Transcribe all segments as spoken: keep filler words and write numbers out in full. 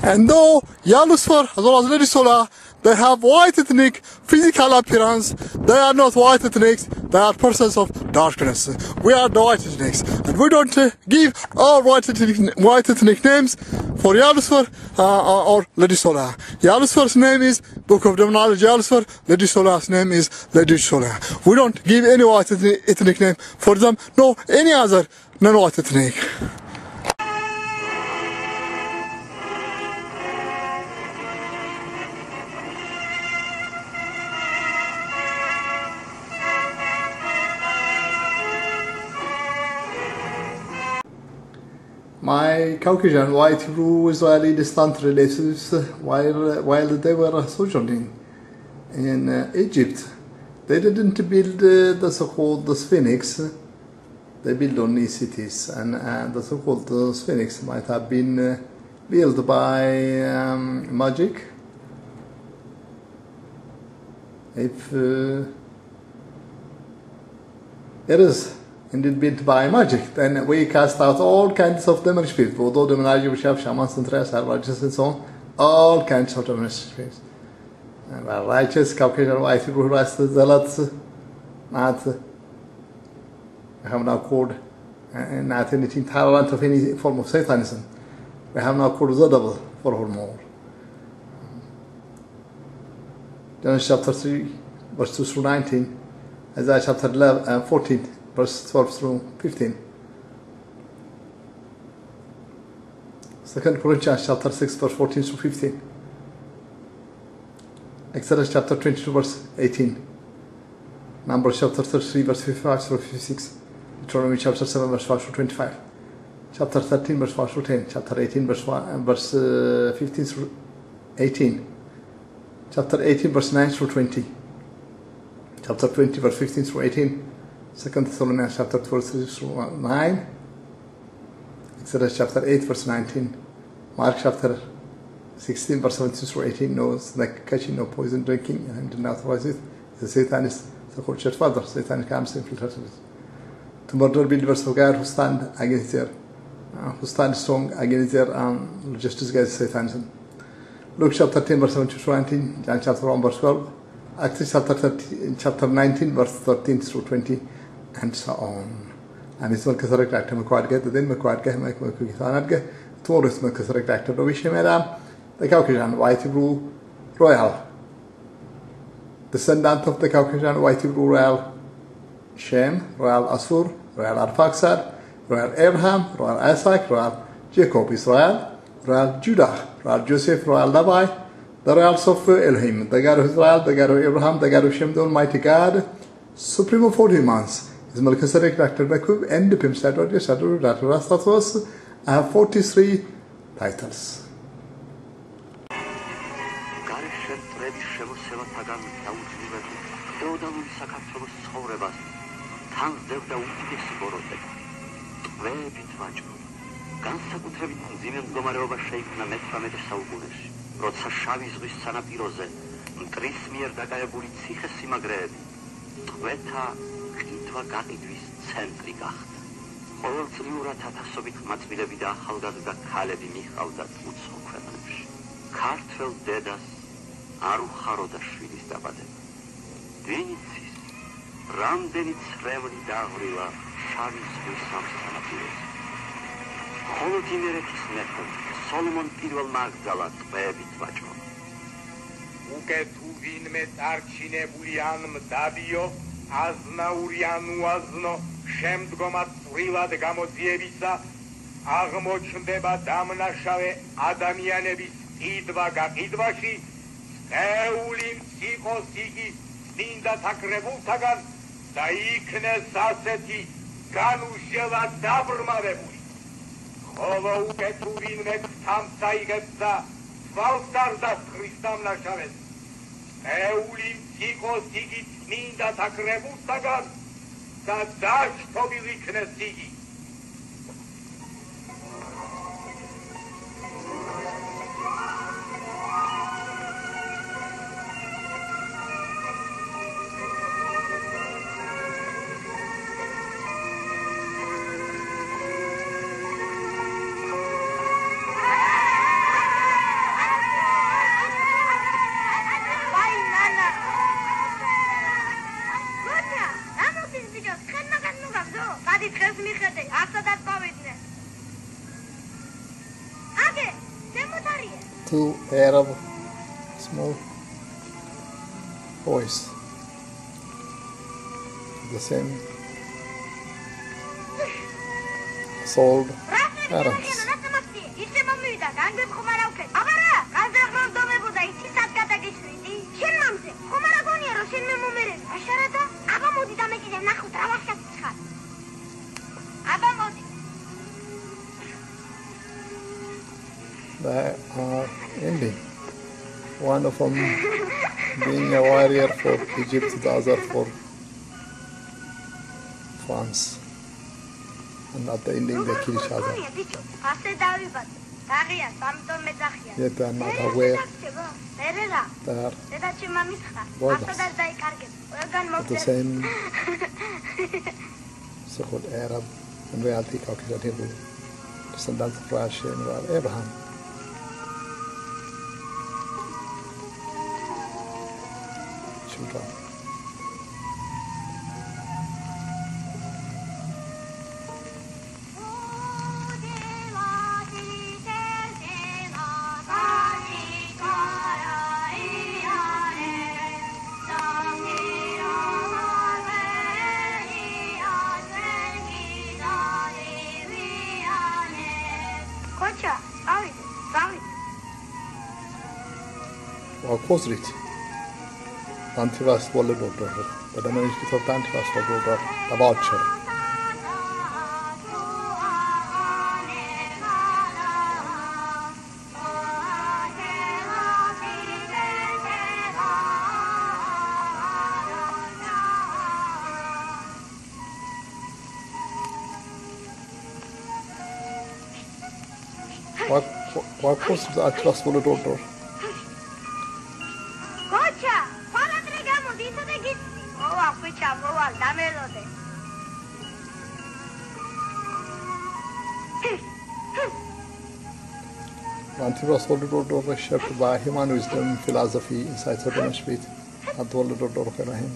And though Lucifer as well as Lady Solar, they have white ethnic physical appearance, they are not white ethnics, they are persons of darkness. We are the white ethnics, and we don't uh, give our white ethnic, white ethnic names for Lucifer uh, or Lady Solar. Lucifer's name is Book of Demonology Lucifer, Lady Solar's name is Lady Solar. We don't give any white ethnic, ethnic name for them, no any other non-white ethnic. My Caucasian white Hebrew Israeli distant relatives, while, while they were sojourning in uh, Egypt, they didn't build uh, the so-called the Sphinx, they built only cities, and uh, the so-called uh, Sphinx might have been uh, built by um, magic. If uh, it is indeed built by magic, then we cast out all kinds of demonic spirits, although demonology, witchcraft, shamans, and righteous and so on, all kinds of demonic spirits. And well, righteous Caucasian white people who are zealots, not we have now called uh, not anything tolerant of any form of Satanism. We have now called the devil for more. Genesis chapter three, verse two through nineteen, Isaiah chapter eleven, uh, fourteen, verse twelve through fifteen. Second Corinthians chapter six, verse fourteen through fifteen. Exodus chapter twenty-two, verse eighteen. Numbers chapter thirty-three, verse fifty-five through fifty-six. Deuteronomy chapter seven, verse five through twenty-five. Chapter thirteen, verse five through ten. Chapter eighteen, verse one, uh, verse uh, fifteen through eighteen. Chapter eighteen, verse nine through twenty. Chapter twenty, verse fifteen through eighteen. Second Thessalonians chapter twelve through nine. Exodus chapter eight, verse nineteen. Mark chapter sixteen, verse seventeen through eighteen. No snake catching, no poison drinking, and did not authorize it. The Satanist, the whole church father, Satan comes and infiltrates. To murder believers of God who stand against their, uh, who stand strong against their um, justice against Satanism. Luke chapter ten, verse seventeen through nineteen. John chapter one, verse twelve. Acts chapter thirteen, chapter nineteen, verse thirteen through twenty, and so on. And it's Melchizedek Doctor-Mekbib Adgeh, then Mekbib Adgeh, Adgeh, tomorrow is Melchizedek Doctor Madam, the Caucasian white Hebrew royal, descendant of the Caucasian white Hebrew royal Shem, royal Asur, royal Arphaxad, royal Abraham, royal Isaac, royal Jacob, Israel, royal Judah, royal Joseph, royal Levi, the royals of Elohim, the God of Israel, the God of Abraham, the God of Shem, the Almighty God, supreme of all humans, is Melchizedek Doctor-Mekbib, and the Pim Shadow, the Shadow, Doctor Rastatos. I have forty-three titles. როცა შავი ზღვის სანაპიროზე მტრის მიერ დაკავებული ციხე-სიმაგრეები ყვეთა ყიდვა გაყიდვის ცენტრი გახდა. ყოველწლიურად ათასობით ყმაწვილები და ახალგაზრდა ქალები მიჰყავდათ უცხო ქვეყნებში. ქართველ დედას არ უხაროდა შვილის დაბადება. ვინ იცის, რამდენი ცრემლი დაღვრივა შავი ზღვის ამ სანაპიროზე. მხოლოდ იმერეთის მეფემ Solomon პირველ მაგზალა ტყვეებით ვაჭრო. უკვე თუ ვინმე წარჩინებული ან მდაბიო, აზნაური ან უაზნო, შემდგომად წვრილად გამოძიებისა, აღმოჩნდება დამნაშავე ადამიანების ყიდვა გაყიდვაში, წეული მციყოს იგი წმინდა საკრებულთაგან და იქნეს ასეთი განუშელა დაბრმავებული. ხოლო უკვე თუ ვინმე თამსა იღებს და თვალსდარდას ქრისტამნაშავეს, წეული მციყოს იგი წმინდა საკრებულთაგან და დაშთობილ იქნეს იგი. two Arab small boys, the same sold parents. They are ending. One of them being a warrior for Egypt, the other for France. And at the ending they kill each other. Yet they are not aware they are brothers of the same so-called Arab and reality Caucasian Hebrew descendants of Rashi and Abraham. Children. Opposite. Antivast volley daughter, the diminished of Antivast daughter, the voucher. What what was the Antivast volley daughter? Antivast volley daughter shaped by human wisdom, philosophy, insights of the spirit, and volley daughter of Elohim.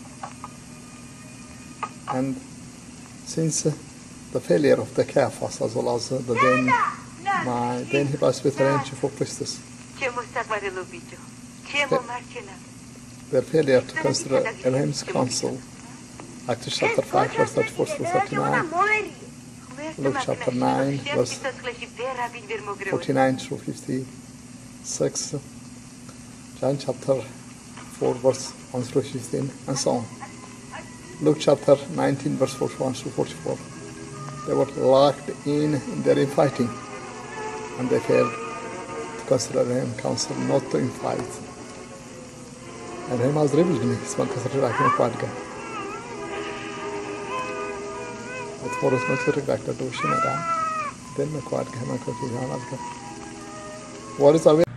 And since uh, the failure of the Caiaphas as well as uh, the then, my then he was with range for Christus. Their failure to consider Elohim's counsel, Acts chapter five, verse thirty-four to thirty-nine, Luke chapter nine, verse forty-nine through fifty-six, John chapter four, verse one through fifteen, and so on. Luke chapter nineteen, verse forty-one through forty-four. They were locked in, in their infighting, and they failed to consider Elohim's counsel not to infight. And Elohim has revealed me, Melchizedek Dr.Mekbib Adgeh. It's for us Melchizedek Doctor then Mekbib Adgeh, Melchizedek Adgeh. What is aware?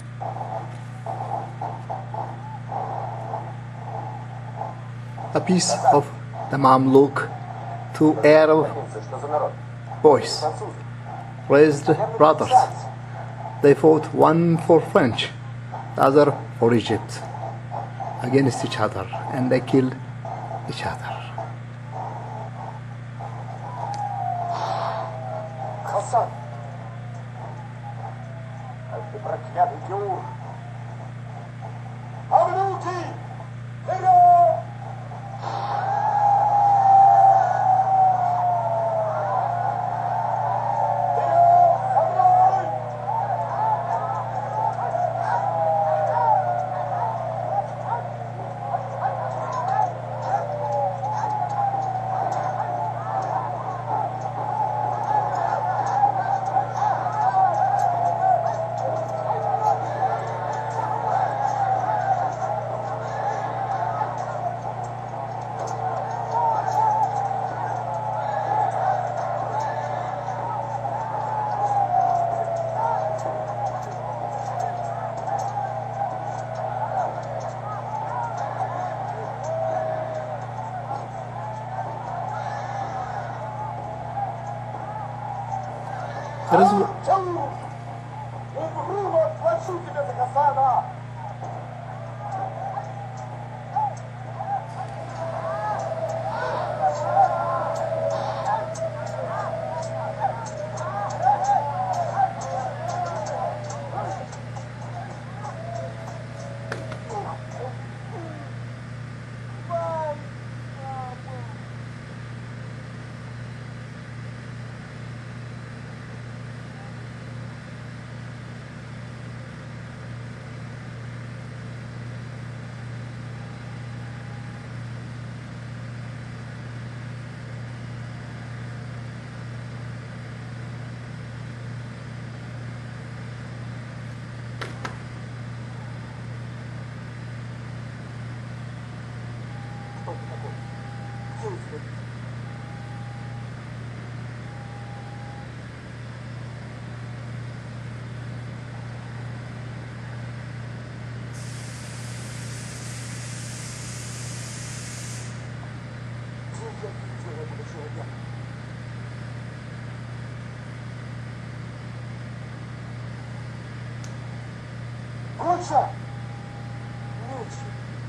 A piece of the Mamluk, two Arab boys, raised brothers. They fought, one for French, the other for Egypt, against each other, and they killed each other. There is Лучше! Лучше!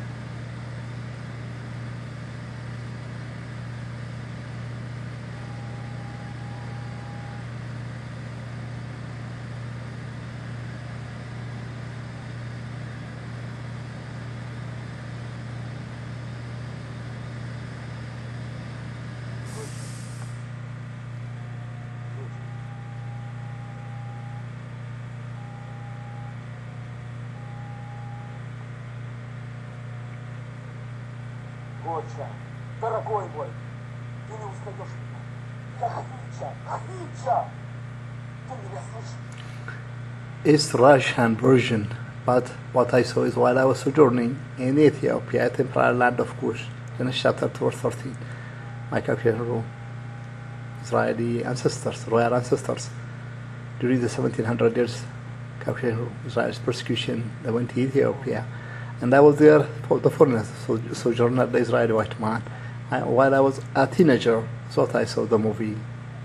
Лучше! Дорогой мой! Ты не узнаешь меня! Я Хвича! Хвича! Ты меня слышишь? It's Russian version, but what I saw is while I was sojourning in Ethiopia, a temporary land of Kush, in chapter two thirteen, my calculation room, Israeli ancestors, royal ancestors, during the seventeen hundred years calculation room, Israel's persecution, they went to Ethiopia, and I was there for the foreigners, so sojourner, the Israeli white man. I, while I was a teenager, so I saw the movie,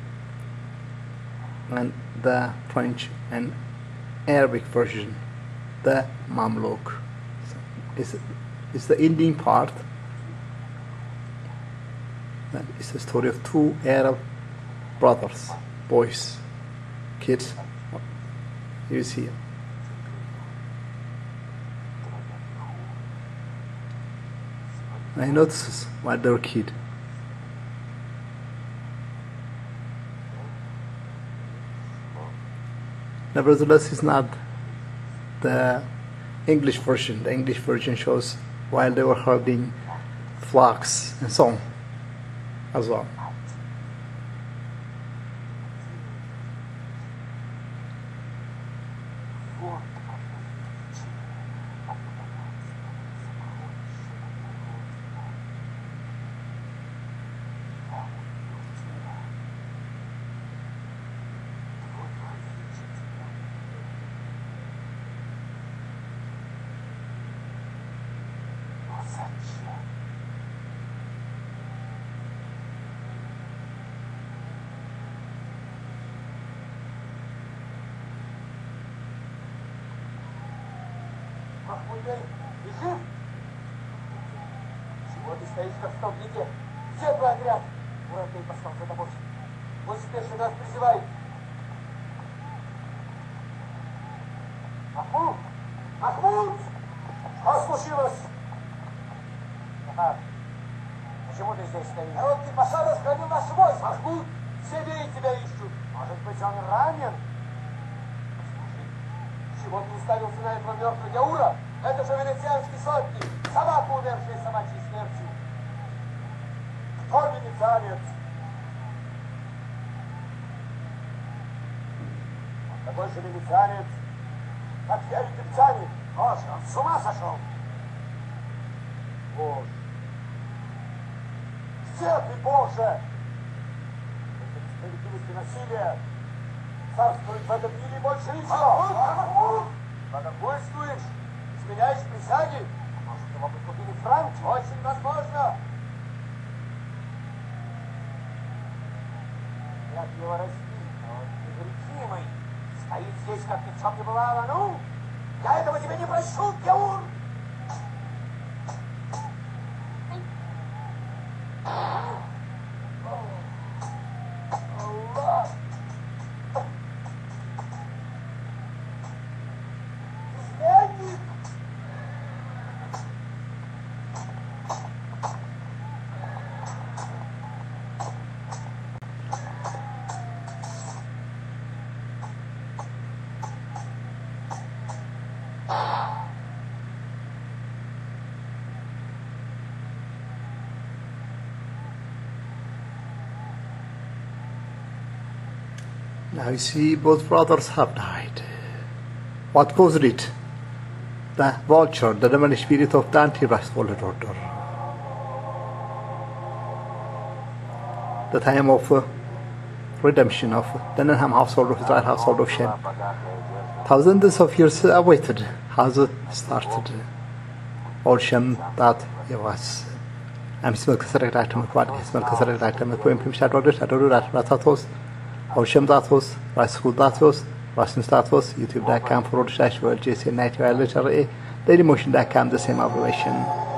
and the French and Arabic version, the Mamluk. It's, it's the ending part. It's the story of two Arab brothers, boys, kids. You see. I noticed while they were kids. Nevertheless, it's not the English version. The English version shows while they were herding flocks and so on as well. Сегодня стоишь как в столбнике. Все подряд. Муравей послал за тобой. Пусть спешно нас призывает. Махмуд! Махмуд! Что случилось? Ага. Почему ты здесь стоишь? А вот ты Паша расхранил наш войск. Махмуд! Все бей тебя ищут. Может быть, он ранен? Слушай, чего ты уставился на этого мертвого Яура? Это же венецианский сотник, собака, умершая собачьей смертью. Кто венецианец? Он такой же венецианец, как я египтянин. Боже, он с ума сошел. Боже. Где ты, Боже? Это справедливость и насилие. Царствует в этом мире больше ничего. Богохульствуешь? Изменяешь присяги? Может, его подкупили франки? Очень возможно. Как его разбить? Он невредимый. Стоит здесь, как ни в чем не бывало. Ну, я этого тебе не прощу, Геур! Аллах! Изменник! Now you see both brothers have died. What caused it? The vulture, the demon spirit of the Antichrist fallen order. The time of uh, redemption of the Nenham household of Israel, household of Shem. Thousands of years awaited has started. All Shem that he was I'm Melchizedek Doctor Mekbib Adgeh, Melchizedek Doctor-Mekbib Adgeh, Shadow Shadow Ratatos, Ocean Datos, Rascal Datos, Rasmus Datos, YouTube dot com forward slash world J C ninety Lady Motion dot com, the same operation.